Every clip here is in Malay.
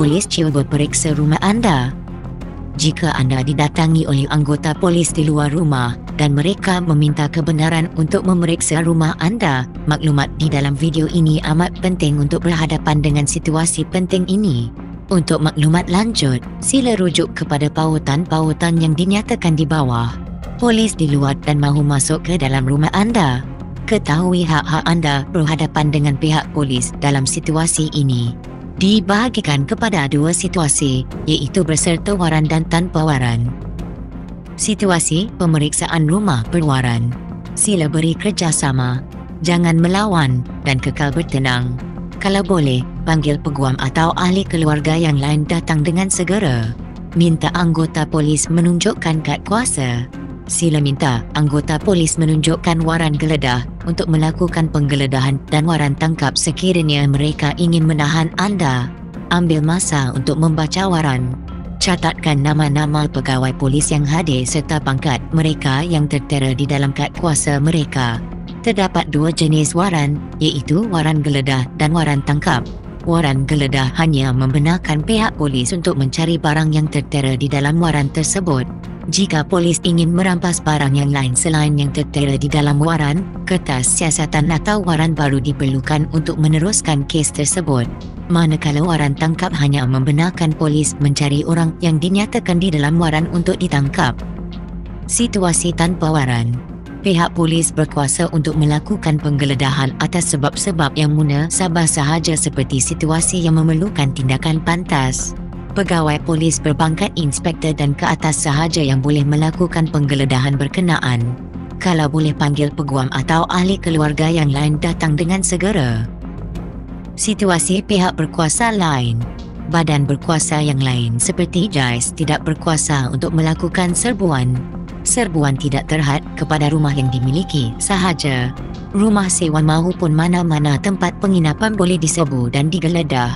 polis cuba periksa rumah anda. Jika anda didatangi oleh anggota polis di luar rumah dan mereka meminta kebenaran untuk memeriksa rumah anda, maklumat di dalam video ini amat penting untuk berhadapan dengan situasi penting ini. Untuk maklumat lanjut, sila rujuk kepada pautan-pautan yang dinyatakan di bawah. Polis di luar dan mahu masuk ke dalam rumah anda. Ketahui hak-hak anda berhadapan dengan pihak polis dalam situasi ini. Dibahagikan kepada dua situasi, iaitu berserta waran dan tanpa waran. Situasi pemeriksaan rumah berwaran. Sila beri kerjasama. Jangan melawan dan kekal bertenang. Kalau boleh, panggil peguam atau ahli keluarga yang lain datang dengan segera. Minta anggota polis menunjukkan kad kuasa. Sila minta anggota polis menunjukkan waran geledah untuk melakukan penggeledahan dan waran tangkap sekiranya mereka ingin menahan anda. Ambil masa untuk membaca waran. Catatkan nama-nama pegawai polis yang hadir serta pangkat mereka yang tertera di dalam kad kuasa mereka. Terdapat dua jenis waran, iaitu waran geledah dan waran tangkap. Waran geledah hanya membenarkan pihak polis untuk mencari barang yang tertera di dalam waran tersebut. Jika polis ingin merampas barang yang lain selain yang tertera di dalam waran, kertas siasatan atau waran baru diperlukan untuk meneruskan kes tersebut. Manakala waran tangkap hanya membenarkan polis mencari orang yang dinyatakan di dalam waran untuk ditangkap. Situasi tanpa waran. Pihak polis berkuasa untuk melakukan penggeledahan atas sebab-sebab yang munasabah sahaja seperti situasi yang memerlukan tindakan pantas. Pegawai polis berpangkat inspektor dan ke atas sahaja yang boleh melakukan penggeledahan berkenaan. Kalau boleh panggil peguam atau ahli keluarga yang lain datang dengan segera. Situasi pihak berkuasa lain. Badan berkuasa yang lain seperti JAIS tidak berkuasa untuk melakukan serbuan. Serbuan tidak terhad kepada rumah yang dimiliki sahaja. Rumah sewa maupun mana-mana tempat penginapan boleh diserbu dan digeledah.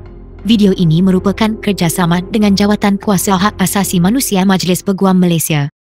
Video ini merupakan kerjasama dengan Jawatan Kuasa Hak Asasi Manusia Majlis Peguam Malaysia.